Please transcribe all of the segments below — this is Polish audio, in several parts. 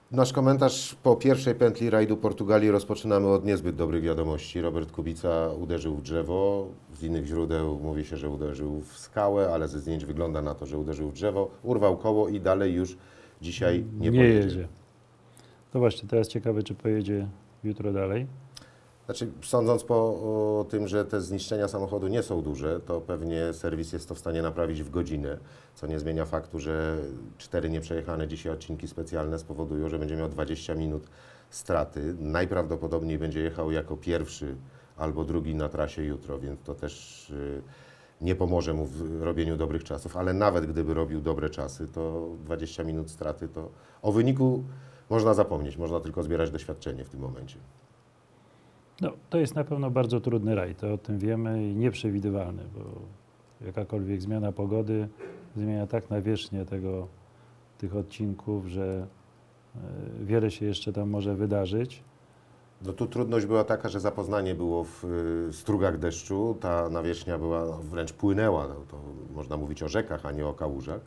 Nasz komentarz po pierwszej pętli rajdu Portugalii rozpoczynamy od niezbyt dobrych wiadomości. Robert Kubica uderzył w drzewo. Z innych źródeł mówi się, że uderzył w skałę, ale ze zdjęć wygląda na to, że uderzył w drzewo, urwał koło i dalej już dzisiaj nie pojedzie. No właśnie, teraz ciekawe, czy pojedzie jutro dalej. Znaczy, sądząc po tym, że te zniszczenia samochodu nie są duże, to pewnie serwis jest to w stanie naprawić w godzinę, co nie zmienia faktu, że 4 nieprzejechane dzisiaj odcinki specjalne spowodują, że będzie miał 20 minut straty. Najprawdopodobniej będzie jechał jako pierwszy albo drugi na trasie jutro, więc to też nie pomoże mu w robieniu dobrych czasów, ale nawet gdyby robił dobre czasy, to 20 minut straty to o wyniku można zapomnieć, można tylko zbierać doświadczenie w tym momencie. No, to jest na pewno bardzo trudny rajd, to o tym wiemy i nieprzewidywalny, bo jakakolwiek zmiana pogody zmienia tak nawierzchnię tych odcinków, że wiele się jeszcze tam może wydarzyć. No tu trudność była taka, że zapoznanie było w strugach deszczu, ta nawierzchnia była, wręcz płynęła, no to można mówić o rzekach, a nie o kałużach.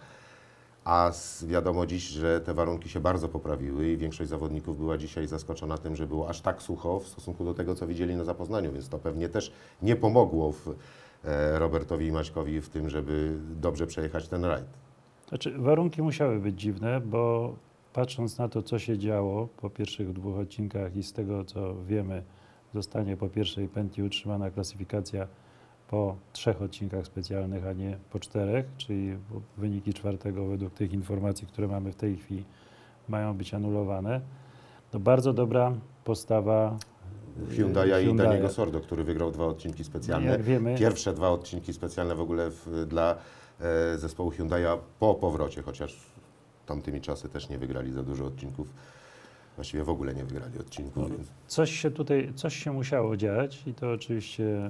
A wiadomo dziś, że te warunki się bardzo poprawiły i większość zawodników była dzisiaj zaskoczona tym, że było aż tak sucho w stosunku do tego, co widzieli na zapoznaniu, więc to pewnie też nie pomogło Robertowi i Maćkowi w tym, żeby dobrze przejechać ten rajd. Znaczy, warunki musiały być dziwne, bo patrząc na to, co się działo po pierwszych 2 odcinkach i z tego, co wiemy, zostanie po pierwszej pętli utrzymana klasyfikacja po 3 odcinkach specjalnych, a nie po 4, czyli wyniki 4 według tych informacji, które mamy w tej chwili, mają być anulowane. To bardzo dobra postawa Hyundai'a i Daniego Sordo, który wygrał 2 odcinki specjalne. Jak wiemy, pierwsze 2 odcinki specjalne w ogóle dla zespołu Hyundai'a po powrocie, chociaż tamtymi czasy też nie wygrali za dużo odcinków. Właściwie w ogóle nie wygrali odcinków. No, więc... coś się musiało dziać i to oczywiście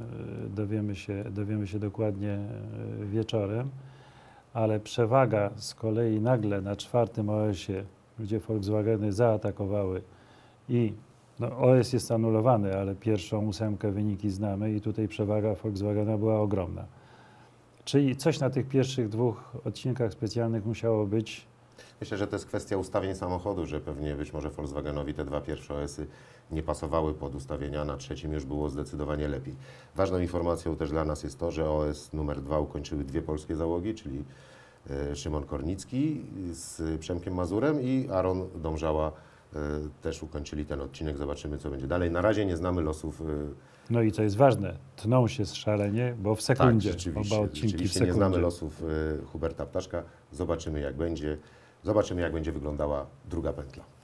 dowiemy się dokładnie wieczorem, ale przewaga z kolei nagle na 4. OS-ie, gdzie Volkswageny zaatakowały i no, OS jest anulowany, ale pierwszą 8 wyniki znamy i tutaj przewaga Volkswagena była ogromna. Czyli coś na tych pierwszych 2 odcinkach specjalnych musiało być. Myślę, że to jest kwestia ustawień samochodu, że pewnie być może Volkswagenowi te 2 pierwsze OS-y nie pasowały pod ustawienia, na 3 już było zdecydowanie lepiej. Ważną informacją też dla nas jest to, że OS numer 2 ukończyły 2 polskie załogi, czyli Szymon Kornicki z Przemkiem Mazurem i Aaron Domżała też ukończyli ten odcinek. Zobaczymy, co będzie dalej. Na razie nie znamy losów. No i co jest ważne, tną się szalenie, bo w sekundzie, tak, rzeczywiście, oba odcinki rzeczywiście w sekundzie. Nie znamy losów Huberta Ptaszka. Zobaczymy, jak będzie wyglądała druga pętla.